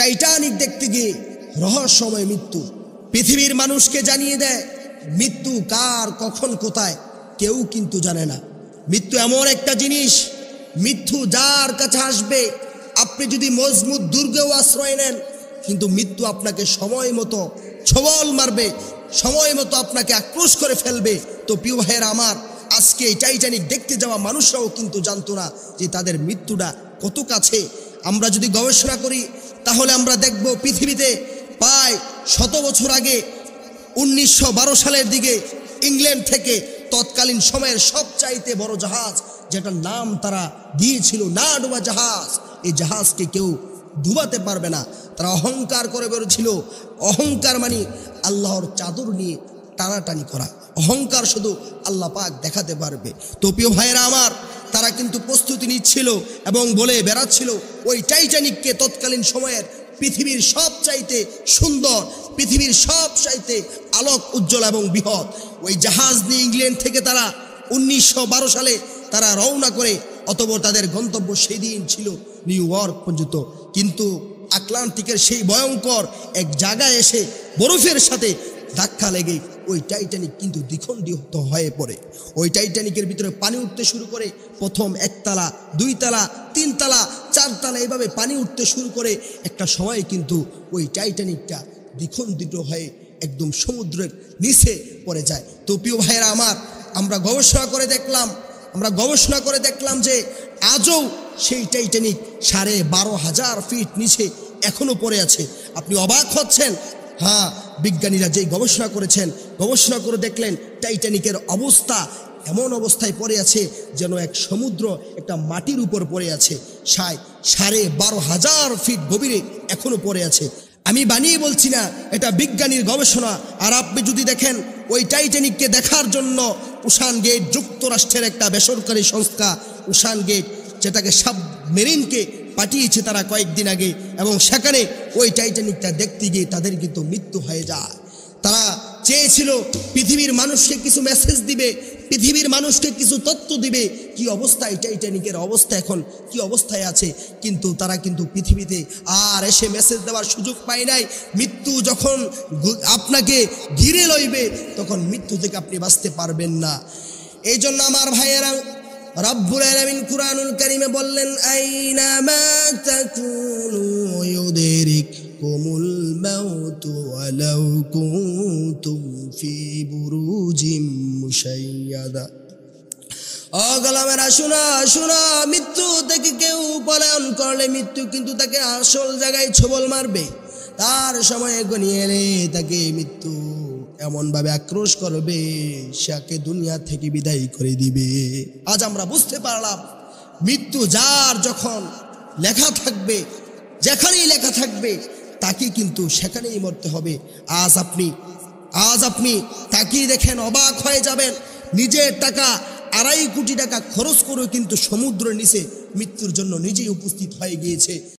Titanic দেখতে গিয়ে রহস্যময় মৃত্যু পৃথিবীর মানুষকে জানিয়ে দেয় মৃত্যু কার কখন কোথায় কেউ কিন্তু জানে না। মৃত্যু এমন একটা জিনিস, মৃত্যু যার কাছে আসবে, আপনি যদি মজবুত দুর্গেও আশ্রয় নেন, কিন্তু মৃত্যু আপনাকে সময় মতো ছবল মারবে, সময় মতো আপনাকে আক্রোশ করে ফেলবে। তো প্রিয় ভাইয়েরা আমার, আজকে এই টাইটানিক দেখতে যাওয়া মানুষরাও কিন্তু জানতো না যে তাদের মৃত্যুটা কত কাছে। আমরা যদি গবেষণা করি তাহলে আমরা দেখব পৃথিবীতে প্রায় 100 বছর আগে 1912 সালের দিকে ইংল্যান্ড থেকে তৎকালীন সময়ের সবচাইতে বড় জাহাজ, যেটার নাম তারা দিয়েছিল না ডুবা জাহাজ, এই জাহাজকে কেউ ডুবাতে পারবে না। তারা অহংকার করে বেরোছিল। অহংকার মানে আল্লাহর চাদর নিয়ে টানাটানি করা, অহংকার শুধু আল্লাহ পাক দেখাতে পারবে। তো প্রিয় ভাইয়েরা আমার, তারা কিন্তু প্রস্তুতি নিচ্ছিল এবং বলে বেড়াচ্ছিল ওই টাইটানিককে তৎকালীন সময়ের পৃথিবীর সবচাইতে সুন্দর, পৃথিবীর সবচাইতে আলোক উজ্জ্বল এবং বৃহৎ ওই জাহাজ নিয়ে ইংল্যান্ড থেকে তারা 1912 সালে তারা রওনা করে, অতঃপর তাদের গন্তব্য সেই দিন ছিল নিউ ইয়র্ক পর্যন্ত। কিন্তু আটলান্টিকের সেই ভয়ঙ্কর এক জায়গায় এসে বরফের সাথে ধাক্কা লেগে ওই টাইটানিক কিন্তু দ্বিখণ্ডিত হয়ে পড়ে। ওই টাইটানিকের ভিতরে পানি উঠতে শুরু করে, প্রথম 1 তালা 2 তালা 3 তালা 4 তালা এভাবে পানি উঠতে শুরু করে একটা সময় কিন্তু ওই টাইটানিকটা দ্বিখণ্ডিত হয়ে একদম সমুদ্রের নিচে পড়ে যায়। তো প্রিয় ভাইয়েরা আমার, আমরা গবেষণা করে দেখলাম যে আজও সেই টাইটানিক 12,500 ফিট নিচে এখনো পড়ে আছে। আপনি অবাক হচ্ছেন। হ্যাঁ, বিজ্ঞানীরা যেই গবেষণা করে দেখলেন টাইটানিকের অবস্থা এমন অবস্থায় পড়ে আছে যেন এক সমুদ্র একটা মাটির উপর পড়ে আছে, 12,500 ফিট গভীরে এখনো পড়ে আছে। আমি বানিয়ে বলছি না, এটা বিজ্ঞানীর গবেষণা। আর আপনি যদি দেখেন ওই টাইটানিককে দেখার জন্য ওশান গেট, যুক্তরাষ্ট্রের একটা বেসরকারি সংস্থা ওশান গেট, যেটাকে সাবমেরিনকে পাঠিয়েছে তারা কয়েকদিন আগে, এবং সেখানে ওই টাইটানিকটা দেখতে গিয়ে তাদের কিন্তু মৃত্যু হয়ে যায়। তারা চেয়েছিল পৃথিবীর মানুষকে কিছু মেসেজ দিবে, পৃথিবীর মানুষকে কিছু তথ্য দিবে কি অবস্থায় টাইটানিকের অবস্থা এখন কি অবস্থায় আছে, কিন্তু তারা কিন্তু পৃথিবীতে আর এসে মেসেজ দেওয়ার সুযোগ পায় নাই। মৃত্যু যখন আপনাকে ঘিরে লইবে তখন মৃত্যু থেকে আপনি বাঁচতে পারবেন না। এই জন্য আমার ভাইয়েরা, রব্বুল আলামিন কুরআনুল কারীমে বললেন, আইনামা তাকুনু ইউদরিকুমুল মাউতু ওয়ালাউ কুনতুম ফি বুরুজিম মুশাইয়াদা। ও গোলামেরা, শোনো, মৃত্যু থেকে কেউ পলায়ন করলে মৃত্যু কিন্তু তাকে আসল জায়গায় ছবল মারবে। তার সময় গনিয়ে এলে তাকে মৃত্যু এমনভাবে আক্রোশ করবে, সেকে দুনিয়া থেকে বিদায় করে দিবে। আজ আমরা বুঝতে পারলাম মৃত্যু যার যখন লেখা থাকবে, যেখানেই লেখা থাকবে তাকে কিন্তু সেখানেই মরতে হবে। আজ আপনি তাকিয়ে দেখেন, অবাক হয়ে যাবেন। নিজের টাকা 2.5 কোটি টাকা খরচ করেও কিন্তু সমুদ্রের নিচে মৃত্যুর জন্য নিজেই উপস্থিত হয়ে গিয়েছে।